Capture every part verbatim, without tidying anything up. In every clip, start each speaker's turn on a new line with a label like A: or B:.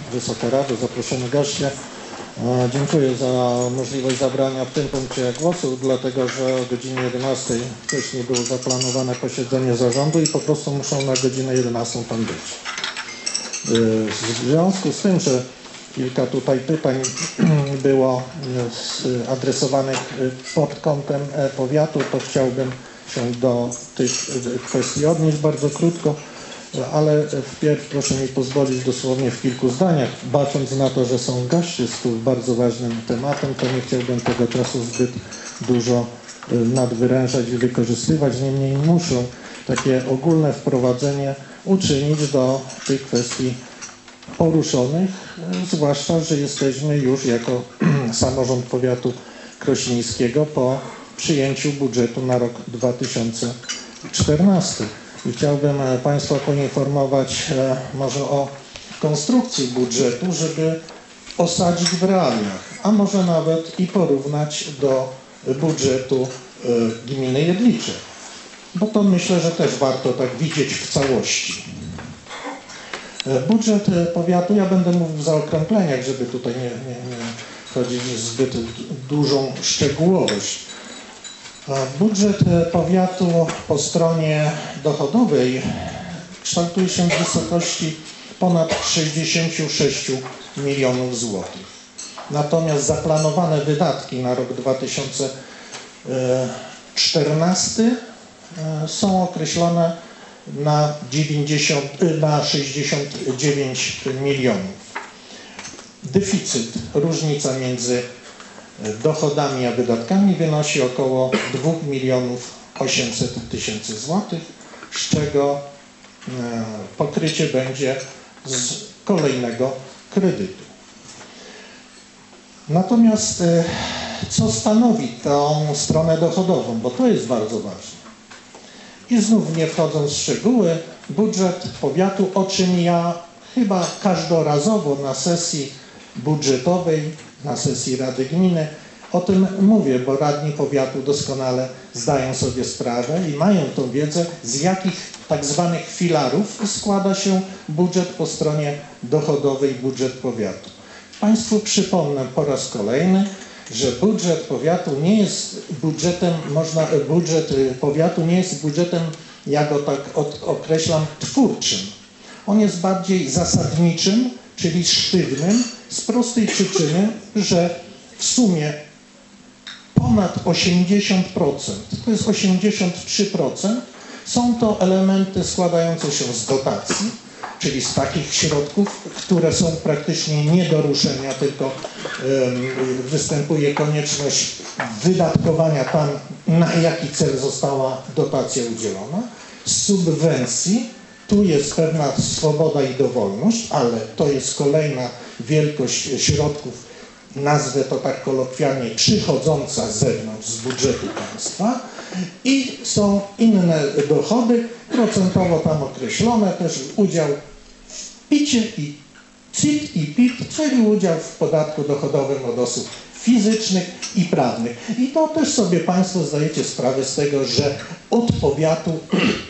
A: Wysoka Rado, zaproszeni goście. Dziękuję za możliwość zabrania w tym punkcie głosu, dlatego że o godzinie jedenastej wcześniej było zaplanowane posiedzenie zarządu i po prostu muszą na godzinę jedenastą tam być. W związku z tym, że kilka tutaj pytań było adresowanych pod kątem powiatu, to chciałbym się do tych kwestii odnieść bardzo krótko, ale wpierw proszę mi pozwolić dosłownie w kilku zdaniach, bacząc na to, że są goście z tu bardzo ważnym tematem, to nie chciałbym tego czasu zbyt dużo nadwyrężać i wykorzystywać, niemniej muszę takie ogólne wprowadzenie uczynić do tych kwestii poruszonych, zwłaszcza, że jesteśmy już jako samorząd powiatu krośnieńskiego po przyjęciu budżetu na rok dwa tysiące czternasty. I chciałbym Państwa poinformować może o konstrukcji budżetu, żeby osadzić w realiach, a może nawet i porównać do budżetu gminy Jedlicze, bo to myślę, że też warto tak widzieć w całości. Budżet powiatu, ja będę mówił w zaokrągleniach, żeby tutaj nie, nie, nie wchodzić w zbyt dużą szczegółowość. Budżet powiatu po stronie dochodowej kształtuje się w wysokości ponad sześćdziesiąt sześć milionów złotych. Natomiast zaplanowane wydatki na rok dwa tysiące czternasty są określone na, dziewięćdziesiąt, na sześćdziesiąt dziewięć milionów. Deficyt, różnica między dochodami a wydatkami wynosi około dwa miliony osiemset tysięcy złotych, z czego pokrycie będzie z kolejnego kredytu. Natomiast co stanowi tą stronę dochodową, bo to jest bardzo ważne. I znów nie wchodząc w szczegóły, budżet powiatu, o czym ja chyba każdorazowo na sesji budżetowej, na sesji Rady Gminy o tym mówię, bo radni powiatu doskonale zdają sobie sprawę i mają tą wiedzę, z jakich tak zwanych filarów składa się budżet po stronie dochodowej, budżet powiatu. Państwu przypomnę po raz kolejny, że budżet powiatu nie jest budżetem, można, budżet powiatu nie jest budżetem, ja go tak od, określam, twórczym. On jest bardziej zasadniczym, czyli sztywnym, z prostej przyczyny, że w sumie ponad osiemdziesiąt procent, to jest osiemdziesiąt trzy procent, są to elementy składające się z dotacji, czyli z takich środków, które są praktycznie nie do ruszenia, tylko um, występuje konieczność wydatkowania tam, na jaki cel została dotacja udzielona, z subwencji. Tu jest pewna swoboda i dowolność, ale to jest kolejna wielkość środków, nazwę to tak kolokwialnie, przychodząca z zewnątrz, z budżetu państwa. I są inne dochody, procentowo tam określone, też udział w picie i C I T i P I T, czyli udział w podatku dochodowym od osób fizycznych i prawnych. I to też sobie Państwo zdajecie sprawę z tego, że od powiatu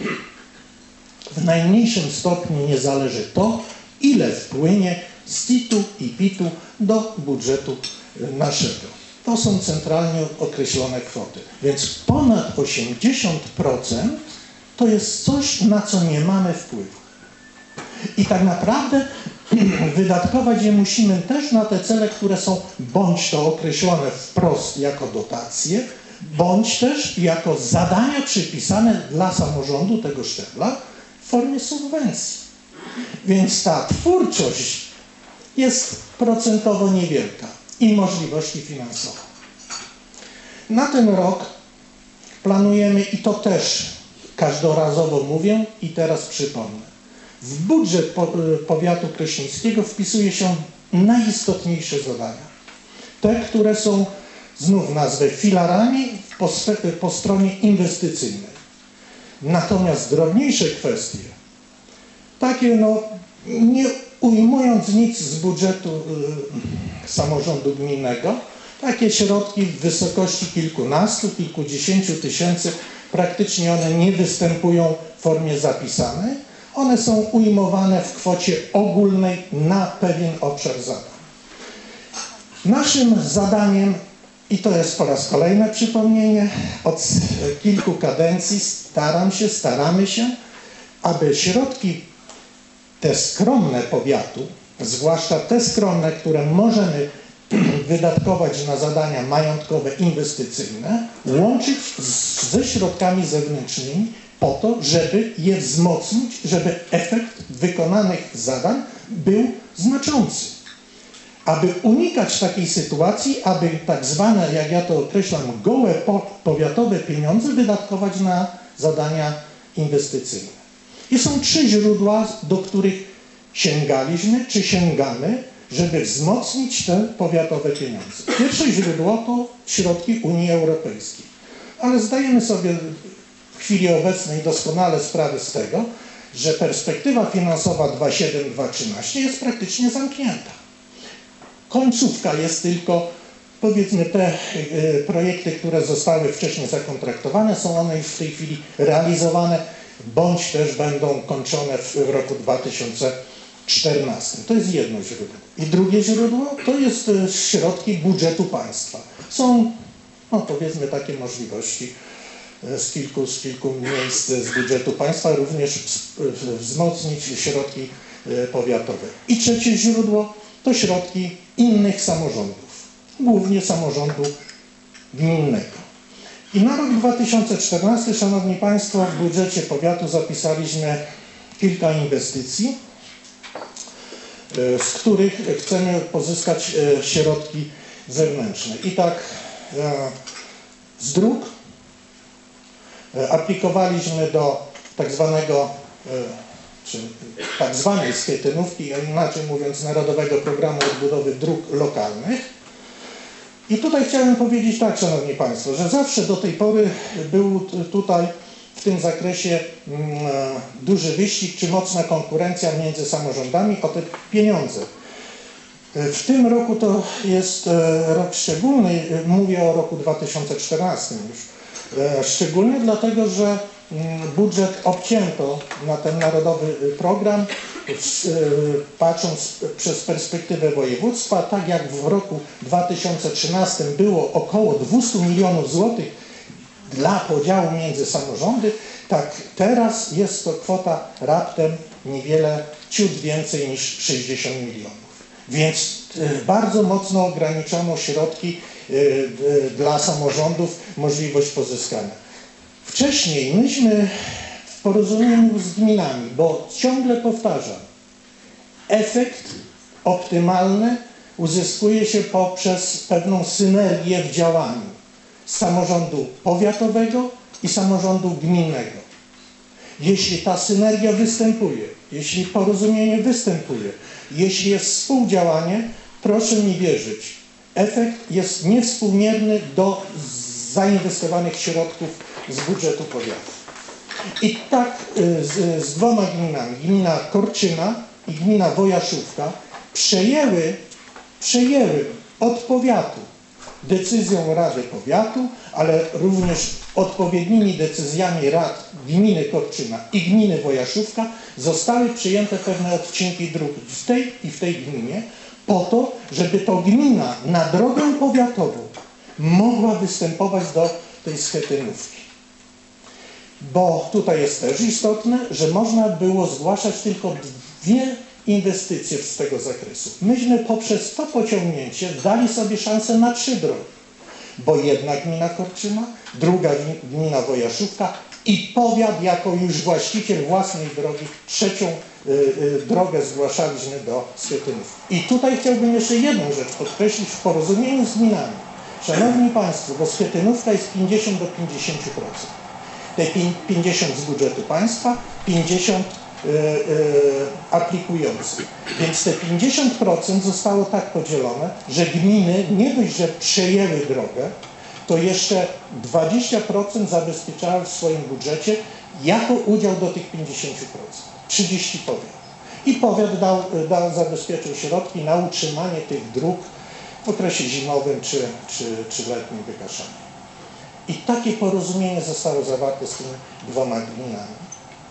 A: w najmniejszym stopniu nie zależy to, ile wpłynie z C I T-u i P I T-u do budżetu naszego. To są centralnie określone kwoty. Więc ponad osiemdziesiąt procent to jest coś, na co nie mamy wpływu. I tak naprawdę wydatkować je musimy też na te cele, które są bądź to określone wprost jako dotacje, bądź też jako zadania przypisane dla samorządu tego szczebla w formie subwencji. Więc ta twórczość jest procentowo niewielka i możliwości finansowe. Na ten rok planujemy, i to też każdorazowo mówię i teraz przypomnę, w budżet powiatu krośnieńskiego wpisuje się najistotniejsze zadania. Te, które są, znów nazwę, filarami po, po stronie inwestycyjnej. Natomiast drobniejsze kwestie, takie no, nie ujmując nic z budżetu y, samorządu gminnego, takie środki w wysokości kilkunastu, kilkudziesięciu tysięcy, praktycznie one nie występują w formie zapisanej. One są ujmowane w kwocie ogólnej na pewien obszar zadań. Naszym zadaniem, i to jest po raz kolejny przypomnienie, od kilku kadencji staram się, staramy się, aby środki te skromne powiatu, zwłaszcza te skromne, które możemy wydatkować na zadania majątkowe, inwestycyjne, łączyć z, ze środkami zewnętrznymi po to, żeby je wzmocnić, żeby efekt wykonanych zadań był znaczący. Aby unikać takiej sytuacji, aby tak zwane, jak ja to określam, gołe powiatowe pieniądze wydatkować na zadania inwestycyjne. I są trzy źródła, do których sięgaliśmy, czy sięgamy, żeby wzmocnić te powiatowe pieniądze. Pierwsze źródło to środki Unii Europejskiej. Ale zdajemy sobie w chwili obecnej doskonale sprawę z tego, że perspektywa finansowa dwa tysiące siódmy do dwa tysiące trzynastego jest praktycznie zamknięta. Końcówka jest tylko, powiedzmy, te y, projekty, które zostały wcześniej zakontraktowane, są one już w tej chwili realizowane, bądź też będą kończone w, w roku dwa tysiące czternastym. To jest jedno źródło. I drugie źródło to jest y, środki budżetu państwa. Są, no powiedzmy, takie możliwości y, z kilku, z kilku miejsc z budżetu państwa, również y, wzmocnić środki y, powiatowe. I trzecie źródło to środki innych samorządów, głównie samorządu gminnego. I na rok dwa tysiące czternasty, Szanowni Państwo, w budżecie powiatu zapisaliśmy kilka inwestycji, z których chcemy pozyskać środki zewnętrzne. I tak z dróg aplikowaliśmy do tak zwanego czy tak zwanej schetynówki, a inaczej mówiąc Narodowego Programu Odbudowy Dróg Lokalnych. I tutaj chciałem powiedzieć tak, Szanowni Państwo, że zawsze do tej pory był tutaj w tym zakresie mm, duży wyścig, czy mocna konkurencja między samorządami o te pieniądze. W tym roku to jest rok szczególny, mówię o roku dwa tysiące czternastym już. Szczególnie dlatego, że budżet obcięto na ten narodowy program, patrząc przez perspektywę województwa, tak jak w roku dwa tysiące trzynastym było około dwieście milionów złotych dla podziału między samorządy, tak teraz jest to kwota raptem niewiele ciut więcej niż sześćdziesiąt milionów. Więc bardzo mocno ograniczono środki dla samorządów, możliwość pozyskania. Wcześniej myśmy w porozumieniu z gminami, bo ciągle powtarzam, efekt optymalny uzyskuje się poprzez pewną synergię w działaniu samorządu powiatowego i samorządu gminnego. Jeśli ta synergia występuje, jeśli porozumienie występuje, jeśli jest współdziałanie, proszę mi wierzyć, efekt jest niewspółmierny do zainwestowanych środków z budżetu powiatu. I tak z, z dwoma gminami, gmina Korczyna i gmina Wojaszówka, przejęły, przejęły od powiatu decyzją Rady Powiatu, ale również odpowiednimi decyzjami rad gminy Korczyna i gminy Wojaszówka zostały przyjęte pewne odcinki dróg w tej i w tej gminie po to, żeby to gmina na drogę powiatową mogła występować do tej schetynówki. Bo tutaj jest też istotne, że można było zgłaszać tylko dwie inwestycje z tego zakresu. Myśmy poprzez to pociągnięcie dali sobie szansę na trzy drogi. Bo jedna gmina Korczyna, druga gmina Wojaszówka i powiat jako już właściciel własnej drogi, trzecią y, y, drogę zgłaszaliśmy do schetynówki. I tutaj chciałbym jeszcze jedną rzecz podkreślić w porozumieniu z gminami. Szanowni Państwo, bo schetynówka jest pięćdziesiąt do pięćdziesięciu procent. Te pięćdziesiąt z budżetu państwa, pięćdziesiąt y, y, aplikujących. Więc te pięćdziesiąt procent zostało tak podzielone, że gminy nie dość, że przejęły drogę, to jeszcze dwadzieścia procent zabezpieczały w swoim budżecie jako udział do tych pięćdziesięciu procent. trzydzieści powiat. I powiat dał, dał, zabezpieczył środki na utrzymanie tych dróg w okresie zimowym czy, czy, czy letnim wygaszania. I takie porozumienie zostało zawarte z tymi dwoma gminami.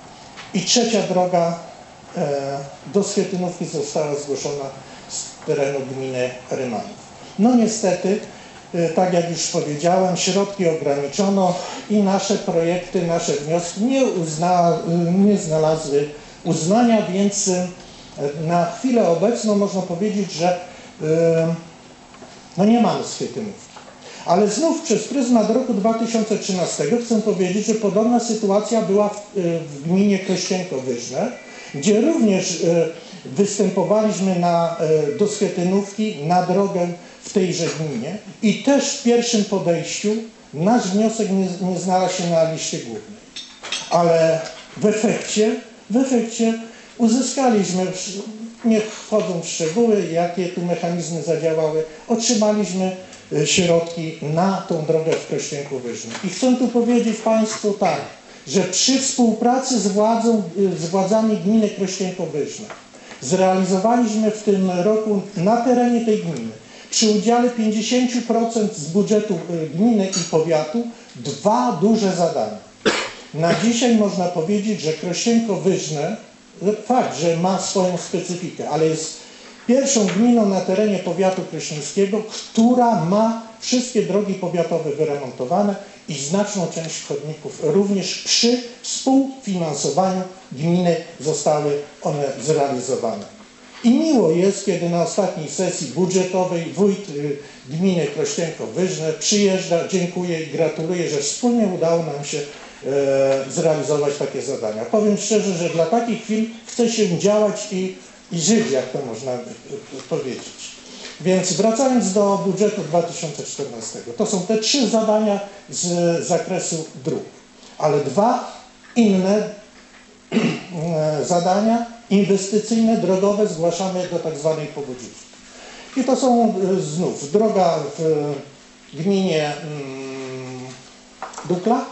A: I trzecia droga e, do Schetynówki została zgłoszona z terenu gminy Rymanów. No niestety, e, tak jak już powiedziałem, środki ograniczono i nasze projekty, nasze wnioski nie, uzna, nie znalazły uznania, więc e, na chwilę obecną można powiedzieć, że e, no nie mamy Schetynówki. Ale znów przez pryzmat roku dwa tysiące trzynastego chcę powiedzieć, że podobna sytuacja była w, w gminie Kościenko-Wyżne, gdzie również występowaliśmy na, do Schetynówki na drogę w tejże gminie i też w pierwszym podejściu nasz wniosek nie, nie znalazł się na liście głównej. Ale w efekcie, w efekcie uzyskaliśmy, nie wchodząc w szczegóły, jakie tu mechanizmy zadziałały, otrzymaliśmy środki na tą drogę w Kościenku-Wyżnym. I chcę tu powiedzieć Państwu tak, że przy współpracy z, władzą, z władzami gminy Kościenko-Wyżne zrealizowaliśmy w tym roku na terenie tej gminy przy udziale pięćdziesięciu procent z budżetu gminy i powiatu dwa duże zadania. Na dzisiaj można powiedzieć, że Kościenko-Wyżne, fakt, że ma swoją specyfikę, ale jest pierwszą gminą na terenie powiatu krośnieńskiego, która ma wszystkie drogi powiatowe wyremontowane i znaczną część chodników również przy współfinansowaniu gminy zostały one zrealizowane. I miło jest, kiedy na ostatniej sesji budżetowej wójt gminy Kościenko-Wyżne przyjeżdża, dziękuję i gratuluję, że wspólnie udało nam się e, zrealizować takie zadania. Powiem szczerze, że dla takich chwil chce się działać i i żyć, jak to można powiedzieć. Więc wracając do budżetu dwa tysiące czternastego, to są te trzy zadania z zakresu dróg, ale dwa inne zadania inwestycyjne, drogowe zgłaszamy do tak zwanej pogodziówki. I to są znów droga w gminie Dukla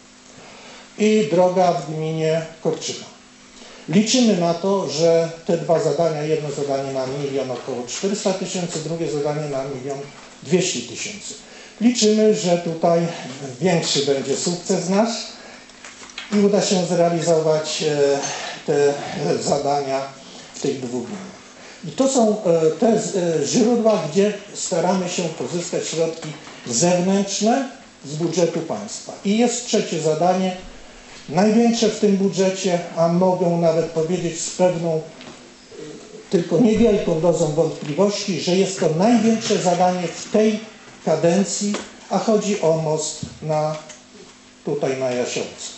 A: i droga w gminie Korczyna. Liczymy na to, że te dwa zadania, jedno zadanie na milion około czterysta tysięcy, drugie zadanie na milion dwieście tysięcy. Liczymy, że tutaj większy będzie sukces nasz i uda się zrealizować te zadania w tych dwóch gminach. I to są te źródła, gdzie staramy się pozyskać środki zewnętrzne z budżetu państwa. I jest trzecie zadanie, największe w tym budżecie, a mogę nawet powiedzieć z pewną, tylko niewielką dozą wątpliwości, że jest to największe zadanie w tej kadencji, a chodzi o most na, tutaj na Jasiące.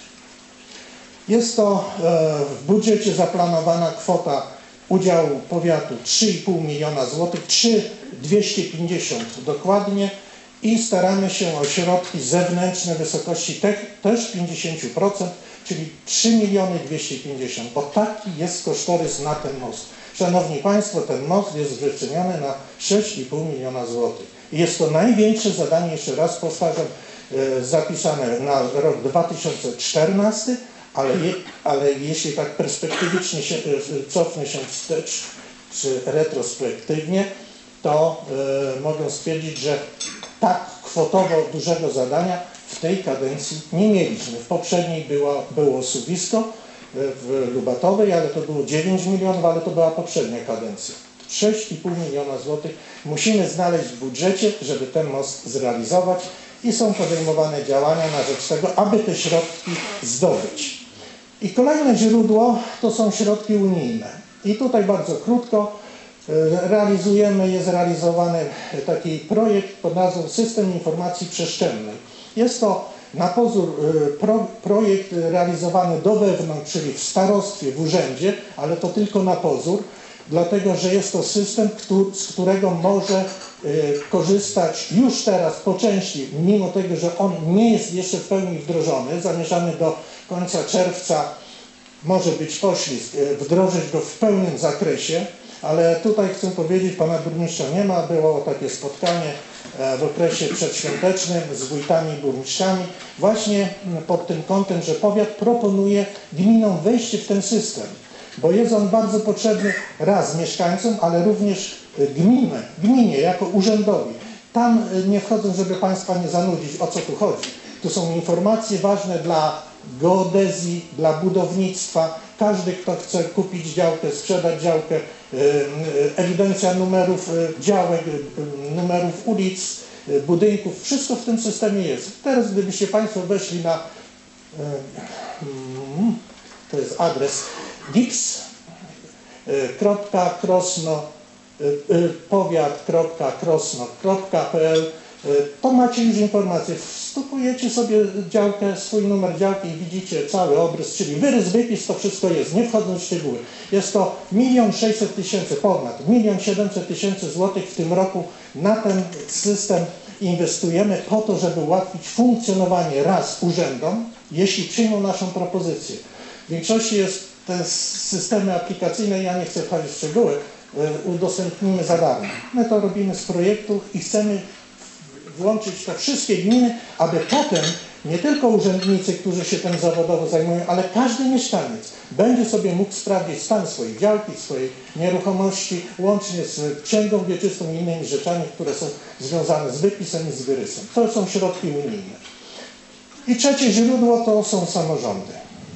A: Jest to w budżecie zaplanowana kwota udziału powiatu trzy i pół miliona złotych, trzy tysiące dwieście pięćdziesiąt dokładnie, i staramy się o środki zewnętrzne w wysokości te, też pięćdziesiąt procent, czyli trzy miliony dwieście pięćdziesiąt, bo taki jest kosztorys na ten most. Szanowni Państwo, ten most jest wyceniony na sześć i pół miliona złotych. Jest to największe zadanie, jeszcze raz powtarzam, e, zapisane na rok dwa tysiące czternasty, ale, je, ale jeśli tak perspektywicznie się, e, cofnę się wstecz, czy retrospektywnie, to e, mogę stwierdzić, że tak kwotowo dużego zadania w tej kadencji nie mieliśmy. W poprzedniej było, było suwisko w Lubatowej, ale to było dziewięć milionów, ale to była poprzednia kadencja. sześć i pół miliona złotych musimy znaleźć w budżecie, żeby ten most zrealizować i są podejmowane działania na rzecz tego, aby te środki zdobyć. I kolejne źródło to są środki unijne. I tutaj bardzo krótko realizujemy, jest realizowany taki projekt pod nazwą System Informacji Przestrzennej. Jest to na pozór pro, projekt realizowany do wewnątrz, czyli w starostwie, w urzędzie, ale to tylko na pozór, dlatego że jest to system, który, z którego może y, korzystać już teraz po części, mimo tego, że on nie jest jeszcze w pełni wdrożony, zamierzamy do końca czerwca, może być poślizg, y, wdrożyć go w pełnym zakresie. Ale tutaj chcę powiedzieć, pana burmistrza nie ma, było takie spotkanie w okresie przedświątecznym z wójtami i burmistrzami właśnie pod tym kątem, że powiat proponuje gminom wejście w ten system, bo jest on bardzo potrzebny raz mieszkańcom, ale również gminie, gminie jako urzędowi. Tam nie wchodząc, żeby Państwa nie zanudzić, o co tu chodzi. To są informacje ważne dla geodezji, dla budownictwa. Każdy, kto chce kupić działkę, sprzedać działkę, ewidencja numerów działek, numerów ulic, budynków, wszystko w tym systemie jest. Teraz gdybyście Państwo weszli na, to jest adres gips kropka krosno powiat kropka krosno kropka p l, to macie już informację. Wstupujecie sobie działkę, swój numer działki i widzicie cały obrys, czyli wyrys, wypis, to wszystko jest, nie wchodząc w szczegóły. Jest to milion sześćset tysięcy, ponad milion siedemset tysięcy złotych w tym roku na ten system inwestujemy po to, żeby ułatwić funkcjonowanie raz urzędom, jeśli przyjmą naszą propozycję. W większości jest te systemy aplikacyjne, ja nie chcę wchodzić w szczegóły, udostępnimy za darmo. My to robimy z projektu i chcemy włączyć te wszystkie gminy, aby potem nie tylko urzędnicy, którzy się tym zawodowo zajmują, ale każdy mieszkaniec będzie sobie mógł sprawdzić stan swojej działki, swojej nieruchomości, łącznie z księgą wieczystą i innymi rzeczami, które są związane z wypisem i z wyrysem. To są środki unijne. I trzecie źródło to są samorządy.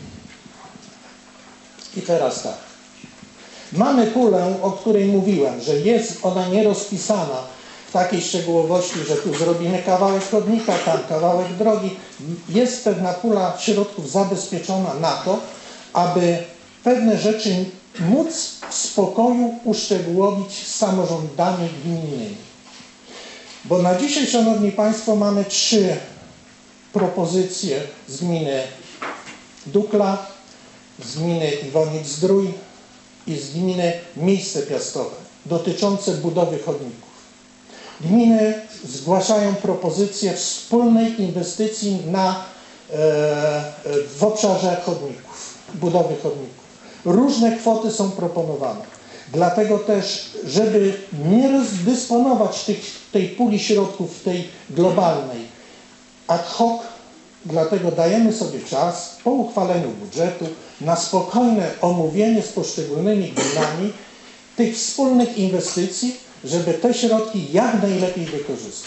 A: I teraz tak. Mamy pulę, o której mówiłem, że jest ona nierozpisana w takiej szczegółowości, że tu zrobimy kawałek chodnika, tam kawałek drogi. Jest pewna pula środków zabezpieczona na to, aby pewne rzeczy móc w spokoju uszczegółowić z samorządami gminnymi. Bo na dzisiaj, Szanowni Państwo, mamy trzy propozycje z gminy Dukla, z gminy Iwonic-Zdrój i z gminy Miejsce Piastowe dotyczące budowy chodników. Gminy zgłaszają propozycję wspólnej inwestycji na, e, w obszarze chodników, budowy chodników. Różne kwoty są proponowane. Dlatego też, żeby nie rozdysponować tych, tej puli środków, tej globalnej ad hoc, dlatego dajemy sobie czas po uchwaleniu budżetu na spokojne omówienie z poszczególnymi gminami tych wspólnych inwestycji, żeby te środki jak najlepiej wykorzystać.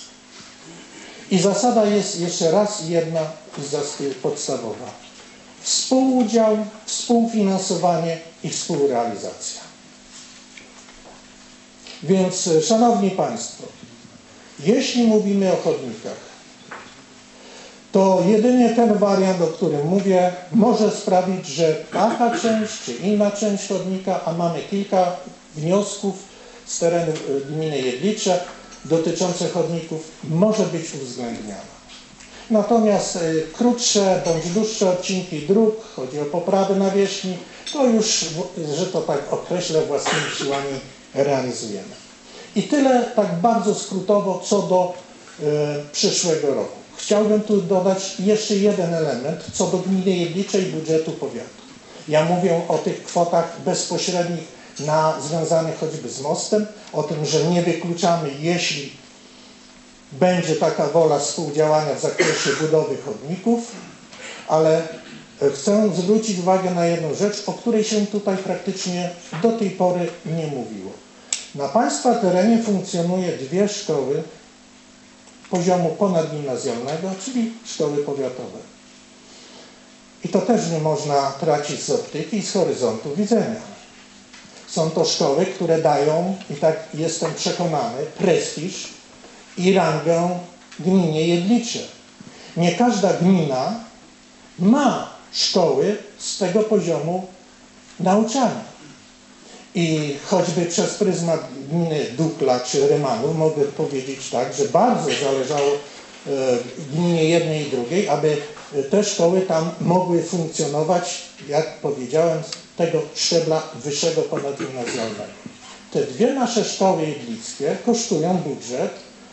A: I zasada jest jeszcze raz jedna podstawowa. Współudział, współfinansowanie i współrealizacja. Więc, Szanowni Państwo, jeśli mówimy o chodnikach, to jedynie ten wariant, o którym mówię, może sprawić, że taka część czy inna część chodnika, a mamy kilka wniosków z terenu gminy Jedlicze dotyczących chodników, może być uwzględniana. Natomiast y, krótsze bądź dłuższe odcinki dróg, chodzi o poprawy nawierzchni, to już, że to tak określę, własnymi siłami realizujemy. I tyle tak bardzo skrótowo co do y, przyszłego roku. Chciałbym tu dodać jeszcze jeden element co do gminy Jedliczej i budżetu powiatu. Ja mówię o tych kwotach bezpośrednich na, związanych choćby z mostem, o tym, że nie wykluczamy, jeśli będzie taka wola współdziałania w zakresie budowy chodników, ale chcę zwrócić uwagę na jedną rzecz, o której się tutaj praktycznie do tej pory nie mówiło. Na Państwa terenie funkcjonuje dwie szkoły poziomu ponadgimnazjalnego, czyli szkoły powiatowe. I to też nie można tracić z optyki i z horyzontu widzenia. Są to szkoły, które dają, i tak jestem przekonany, prestiż i rangę gminie Jedlicze. Nie każda gmina ma szkoły z tego poziomu nauczania. I choćby przez pryzmat gminy Dukla czy Rymanów mogę powiedzieć tak, że bardzo zależało gminie jednej i drugiej, aby te szkoły tam mogły funkcjonować, jak powiedziałem, z tego szczebla wyższego ponadgimnazjalnego. Te dwie nasze szkoły jedlickie kosztują budżet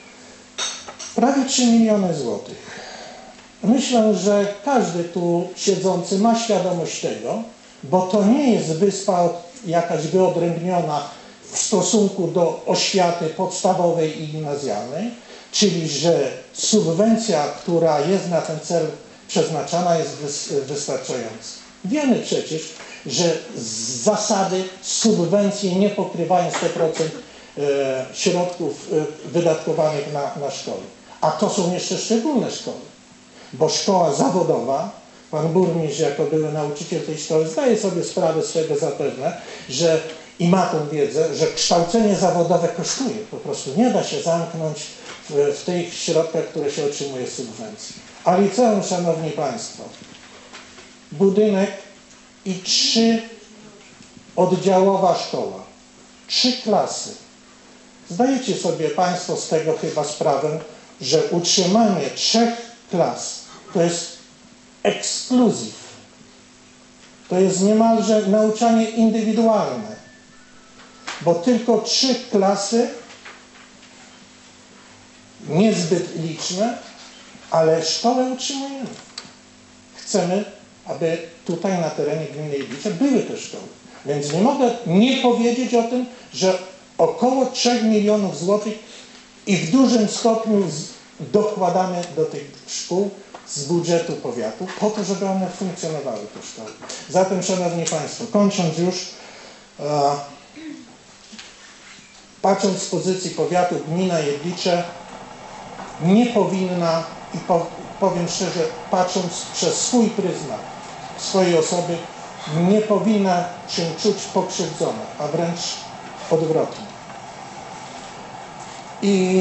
A: prawie trzy miliony złotych. Myślę, że każdy tu siedzący ma świadomość tego, bo to nie jest wyspa jakaś wyodrębniona w stosunku do oświaty podstawowej i gimnazjalnej, czyli że subwencja, która jest na ten cel przeznaczana, jest wystarczająca. Wiemy przecież, że z zasady subwencje nie pokrywają sto procent środków wydatkowanych na, na szkoły. A to są jeszcze szczególne szkoły. bo szkoła zawodowa, pan burmistrz jako były nauczyciel tej szkoły zdaje sobie sprawę z tego zapewne, że i ma tę wiedzę, że kształcenie zawodowe kosztuje. Po prostu nie da się zamknąć w, w tych środkach, które się otrzymuje z subwencji. A liceum, szanowni państwo, budynek i trzy oddziałowa szkoła, trzy klasy. Zdajecie sobie państwo z tego chyba sprawę, że utrzymanie trzech klas to jest ekskluzyw. To jest niemalże nauczanie indywidualne, bo tylko trzy klasy, niezbyt liczne, ale szkołę utrzymujemy. Chcemy, aby tutaj na terenie gminy Jedlicze były te szkoły. Więc nie mogę nie powiedzieć o tym, że około trzech milionów złotych i w dużym stopniu dokładamy do tych szkół z budżetu powiatu, po to, żeby one funkcjonowały, te szkoły. Zatem, szanowni państwo, kończąc już, e, patrząc z pozycji powiatu, gmina Jedlicze nie powinna, i po, powiem szczerze, patrząc przez swój pryzmat swojej osoby, nie powinna się czuć pokrzywdzona, a wręcz odwrotnie. I,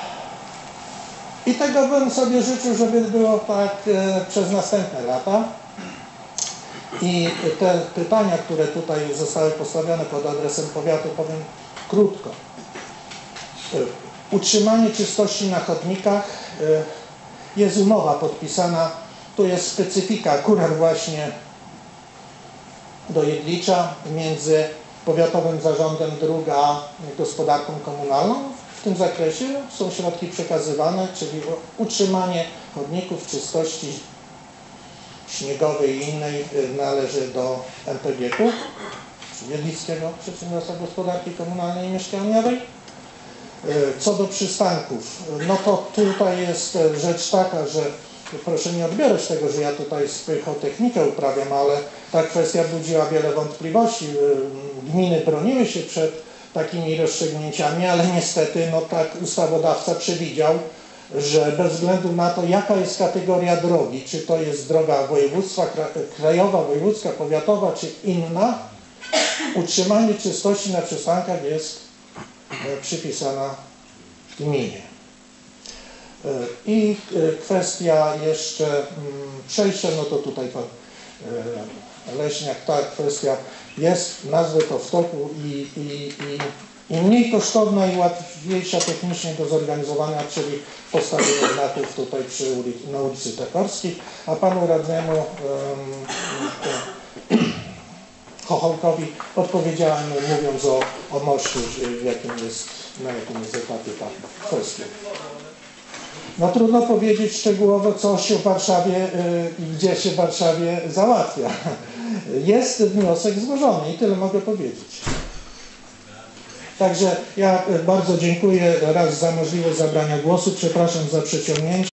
A: i tego bym sobie życzył, żeby było tak e, przez następne lata. I te pytania, które tutaj zostały postawione pod adresem powiatu, powiem krótko. E, utrzymanie czystości na chodnikach. E, jest umowa podpisana. Tu jest specyfika akurat właśnie do Jedlicza między Powiatowym Zarządem Dróg a Gospodarką Komunalną. W tym zakresie są środki przekazywane, czyli utrzymanie chodników, czystości śniegowej i innej należy do M P G ku, czyli Jedlickiego Przedsiębiorstwa Gospodarki Komunalnej i Mieszkaniowej. Co do przystanków, no to tutaj jest rzecz taka, że proszę nie odbierać tego, że ja tutaj spychotechnikę uprawiam, ale ta kwestia budziła wiele wątpliwości. Gminy broniły się przed takimi rozstrzygnięciami, ale niestety no tak ustawodawca przewidział, że bez względu na to, jaka jest kategoria drogi, czy to jest droga województwa, krajowa, wojewódzka, powiatowa, czy inna, utrzymanie czystości na przystankach jest przypisana gminie. I kwestia jeszcze przejścia, no to tutaj pan Leśniak, ta kwestia jest, nazwę to w toku i, i, i, i mniej kosztowna i łatwiejsza technicznie do zorganizowania, czyli postawienie znaków tutaj przy ulic, na ulicy Tekorskiej, a panu radnemu um, Chochołkowi odpowiedziałem, mówiąc o, o moście, w jakim jest, na jakim jest etapie ta kwestia. No trudno powiedzieć szczegółowo, co się w Warszawie i yy, gdzie się w Warszawie załatwia. Jest wniosek złożony i tyle mogę powiedzieć. Także ja bardzo dziękuję raz za możliwość zabrania głosu, przepraszam za przeciągnięcie.